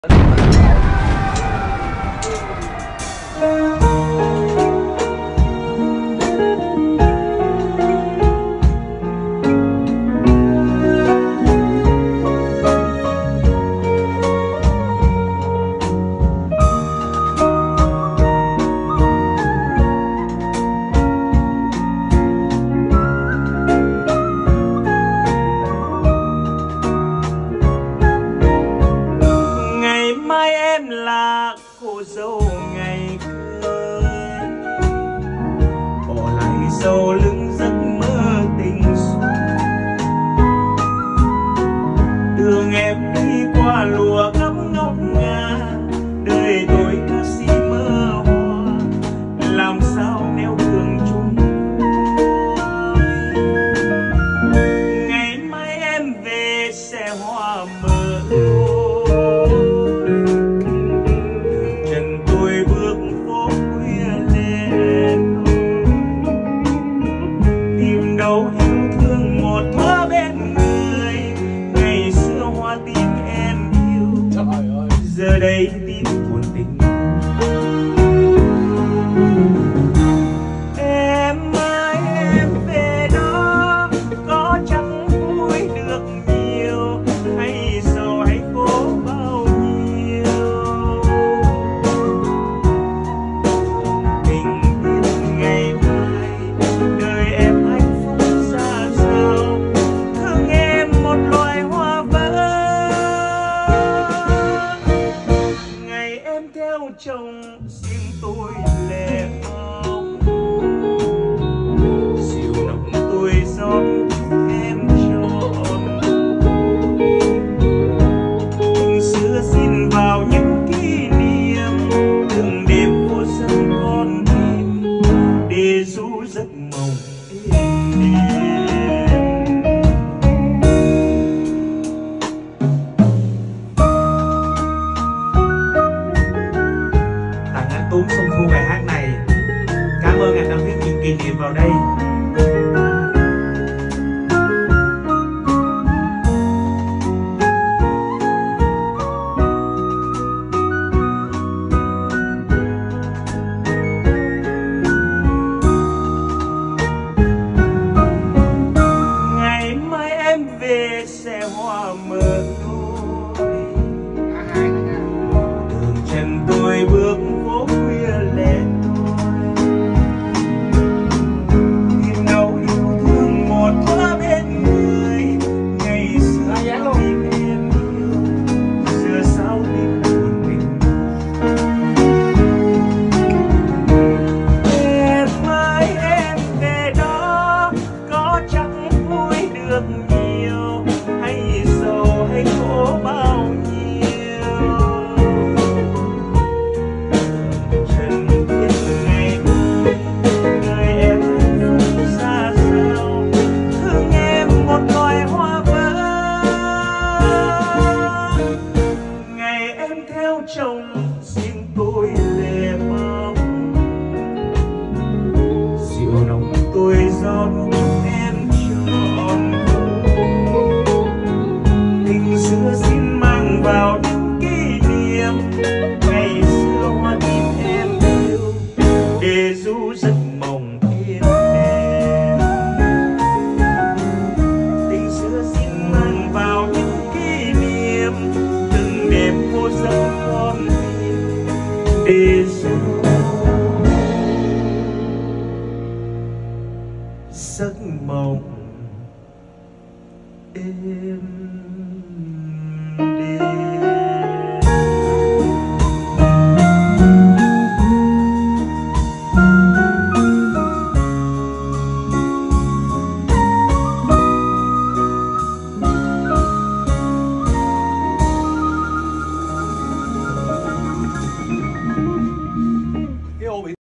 Ngày mai em là cô dâu ngày cưới, bỏ lại sau lưng giấc mơ tình xuân. Đường em đi qua lùa gấp ngóc ngà, đời tôi cứ si mơ hoa, làm sao neo đường chung. Ngày mai em về sẽ hoa mơ giờ đây tim buồn tình. Em ơi em về đó có chẳng vui được nhiều, hay sầu hay khổ bao nhiêu. Tình biết ngày mai đời em hạnh phúc ra sao, thương em một loài hoa vỡ. Em theo chồng xin tôi lệ mong, dịu nồng tôi rót em tròn. Tình xưa xin vào những kỷ niệm, từng đêm vô sân con tim để ru giấc mộng êm đềm. Tuấn Xuân Khu bài hát này. Cảm ơn anh đã viết những kỷ niệm vào đây. Ngày mai em về sẽ hoa mơ tôi, đường chân tôi bước phố khuya lẻ loi, tìm đâu yêu thương một bữa bên người. Ngày xưa tim em yêu, giờ sao tim buồn mình. Em ơi em về đó có chẳng vui được nhiều, hay sầu hay khổ bao nhiêu. Trần biết ngày mai đời em hạnh phúc ra sao, thương em một loài hoa vỡ. Ngày em theo chồng xin tôi lệ mong, rượu nồng tôi rót em tròn. Tình xưa xin mang vào những kỷ niệm, ngày xưa hoa tim em yêu để ru giấc mộng êm đềm. Tình xưa xin mang vào những kỷ niệm, từng đêm vô giấc con tim để ru giấc mộng êm đềm.